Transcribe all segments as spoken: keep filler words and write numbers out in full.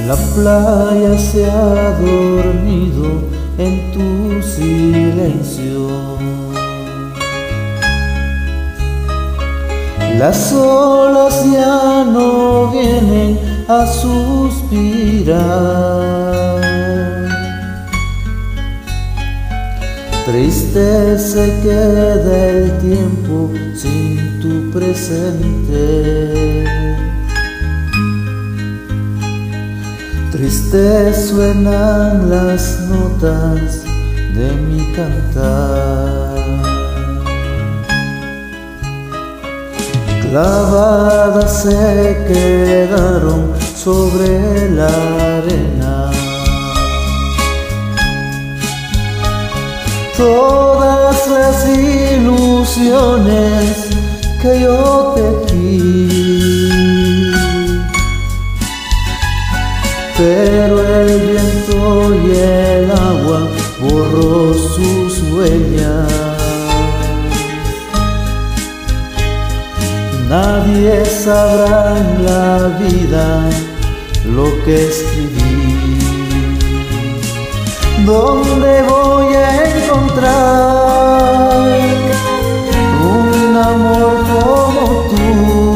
La playa se ha dormido en tu silencio. Las olas ya no vienen a suspirar. Triste se queda el tiempo sin tu presente. Triste suenan las notas de mi cantar. Clavadas se quedaron sobre la arena todas las ilusiones que yo tejí, pero el viento y el agua borró sus huellas. Nadie sabrá en la vida lo que escribí. ¿Dónde voy a encontrar un amor como tú,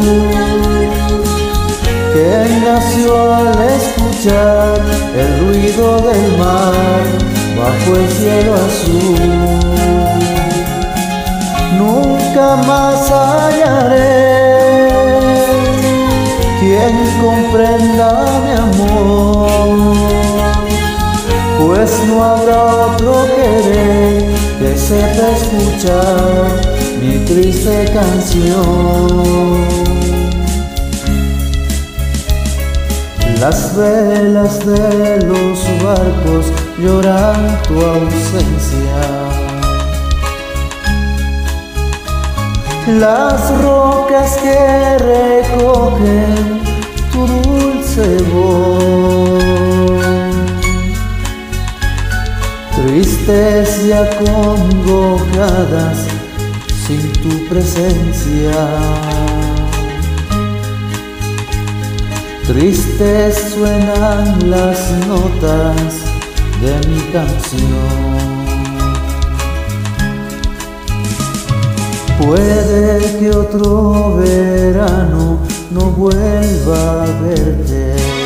que nació al escuchar el ruido del mar bajo el cielo azul? Nunca más hallaré quien comprenda mi amor, pues no habrá otro querer que sepa escuchar mi triste canción. Las velas de los barcos lloran tu ausencia. Las rocas que recogen tu dulce voz, tristes y acongojadas sin tu presencia. Tristes suenan las notas de mi canción. Puede que otro verano no vuelva a verte.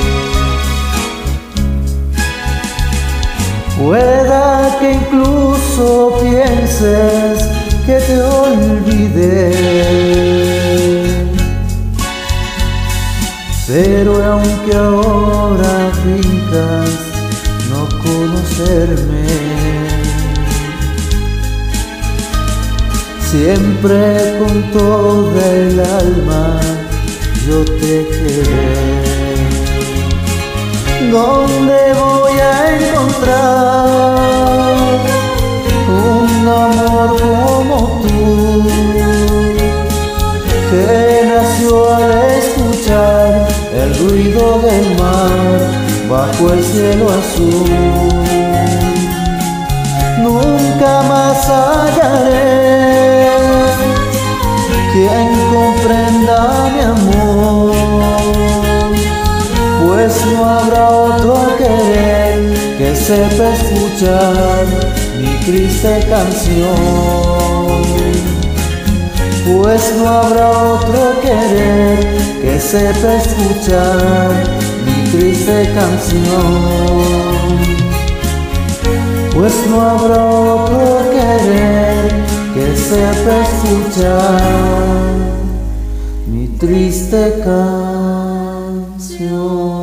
Pueda que incluso pienses que te olvidé, pero aunque ahora finjas no conocerme, siempre con toda el alma yo te querré. ¿Dónde voy a encontrar un amor como tú, que nació al escuchar el ruido del mar bajo el cielo azul? Nunca más hallaré quien comprenda mi amor, pues no habrá otro querer que sepa escuchar mi triste canción. Pues no habrá otro querer que sepa escuchar mi triste canción. Pues no habrá otro querer que sepa escuchar mi triste canción.